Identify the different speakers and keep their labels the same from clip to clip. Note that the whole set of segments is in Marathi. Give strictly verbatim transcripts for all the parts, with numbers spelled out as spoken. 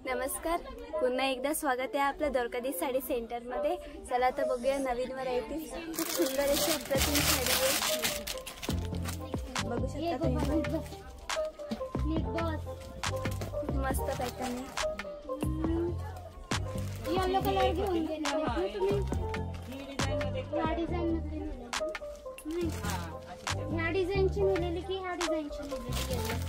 Speaker 1: नमस्कार, पुन्हा एकदा स्वागत आहे आपल्या द्वारकाधीश साडी सेंटर मध्ये। चला तर बघूया नवीन व्हरायटी। खूप सुंदर अशी अप्रतिम साडी आहे, बघू शकता तुम्ही। खूप मस्त पॅटर्न आहे।
Speaker 2: येलो कलर घेऊन गेले तुम्ही। ह्या डिझाइन मध्ये नाही, ह्या डिझाइनची मिळाली की ह्या डिझाइनची मिळाली येलो।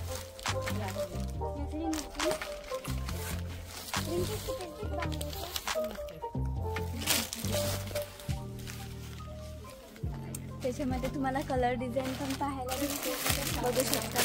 Speaker 1: त्याच्यामध्ये तुम्हाला कलर डिझाइन पण पाहायला भेटते, बघू शकता।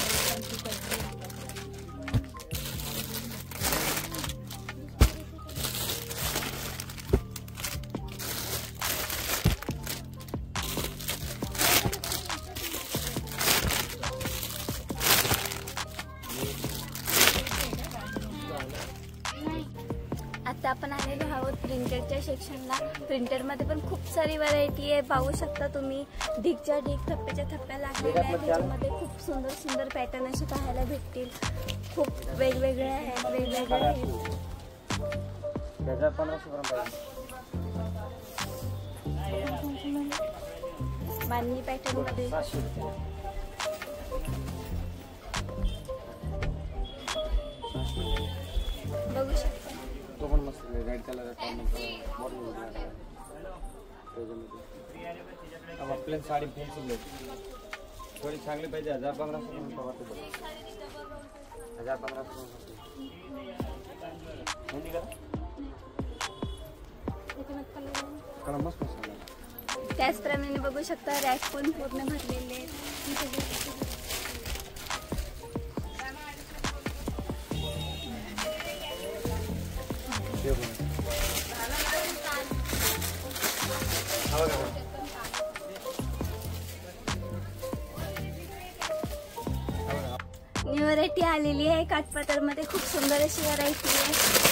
Speaker 1: आता आपण आलेलो आहोत प्रिंटेडच्या सेक्शनला। प्रिंटेड मध्ये पण खूप सारी व्हरायटी आहे, पाहू शकता तुम्ही। ढीकच्या ढीक, थप्प्याच्या थप्प्या लागलेल्या आहेत। त्याच्यामध्ये खूप सुंदर सुंदर पॅटर्न असे पाहायला भेटतील। खूप वेगवेगळे आहेत, वेगवेगळे आहेत। बांधणी पॅटर्न मध्ये बघू शकता।
Speaker 3: तो पण मस्त आहे, रेड कलर का मॉडल आहे त्याच्यामध्ये। अब आपल्या साडी फॅन्सी आहे, थोडी चांगली पाहिजे। हजार पंधराशे रुपये हजार पंधराशे रुपये होती का? कलर मस्त मस्त।
Speaker 1: त्याचप्रमाणे बघू शकता रॅक पण पूर्ण भरलेले आहेत। न्यू व्हरायटी आलेली आहे काठपदर मध्ये। खूप सुंदर अशी व्हरायटी आहे।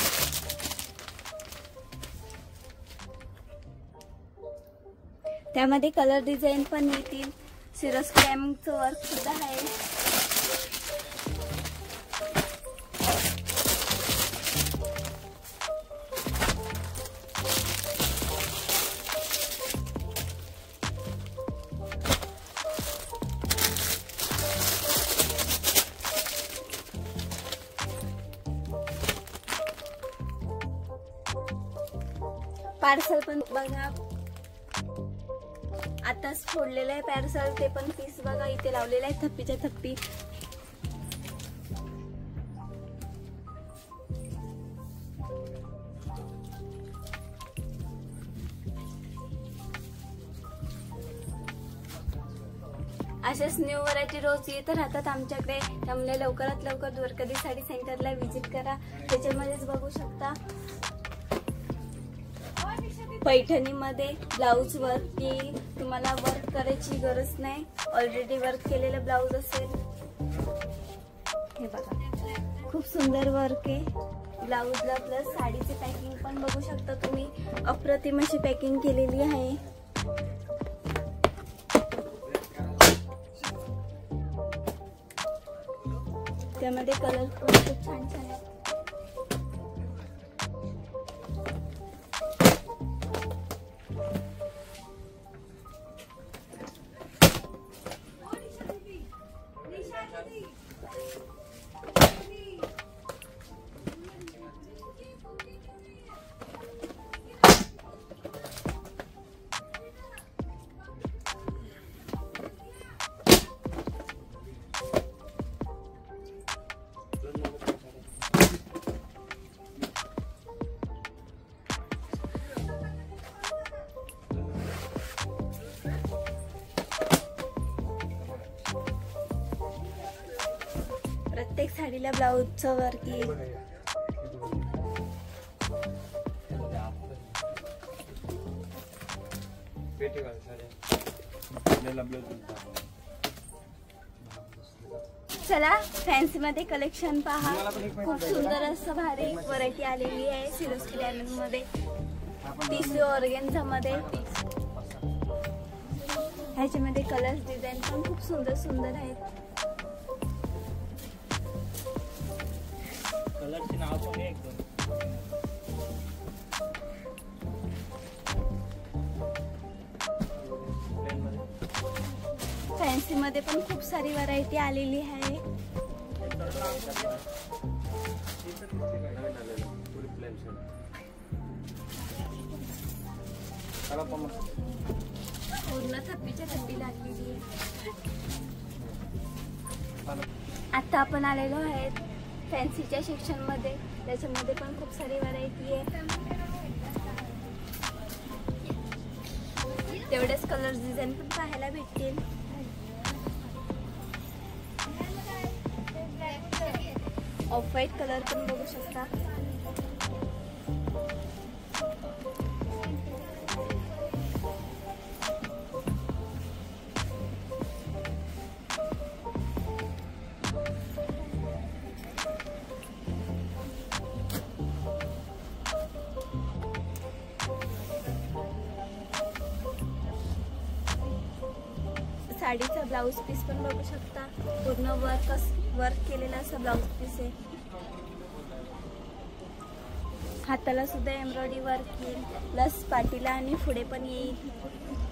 Speaker 1: त्यामध्ये कलर डिझाइन पण येतील। सिरोस्की क्रॅम्पचं वर्क सुद्धा आहे। पार्सल पण बघा, आताच फोडलेलं आहे पार्सल। ते पण पीस बघा इथे लावलेलं आहे, थप्पीच्या थप्पी। असेच न्यू व्हरायटी रोज येत राहतात आमच्याकडे, त्यामुळे लवकरात लवकर द्वारकाधीश साडी सेंटरला व्हिजिट करा। त्याच्यामध्येच बघू शकता पैठणी मध्ये ब्लाउज वर्क, की तुम्हाला वर्क करायची गरज नाही, ऑलरेडी वर्क केलेलं ब्लाउज असेल। हे बघा, खूप सुंदर वर्क आहे ब्लाउजला। प्लस साडीची पॅकिंग पण बघू शकता तुम्ही, अप्रतिम अशी पॅकिंग केलेली आहे। त्यामध्ये कलर पण खूप छान छान आहे। प्रत्येक साडीला ब्लाउजचं वर्क येईल। चला फॅन्सी मध्ये कलेक्शन पहा। खूप सुंदर असं भारी व्हरायटी आलेली आहे सिरोस्की डायमंड मध्ये, टिश्यू ऑर्गेन्झा मध्ये। ह्याच्यामध्ये कलर्स डिझाइन पण खूप सुंदर सुंदर आहेत।
Speaker 3: कलरचे नाव पण आहे एकदम
Speaker 1: मध्ये पण खूप सारी व्हरायटी आलेली आहे. पूर्ण थप्पीच्या थंडी लागलेली आहे. आता आपण आलेलो आहेत फॅन्सीच्या सेक्शन मध्ये. त्याच्यामध्ये पण खूप सारी व्हरायटी आहे. तेवढेच कलर डिझाईन पण पाहायला भेटतील. ऑफ व्हाईट कलर पण बघू शकता. साडीचा ब्लाऊज पीस पण बघू शकता. पूर्ण वर्क वर्क केलेला असा ब्लाऊज पीस आहे. हाताला सुद्धा एम्ब्रॉयडरी वर्क येईल, प्लस पाठीला आणि पुढे पण येईल.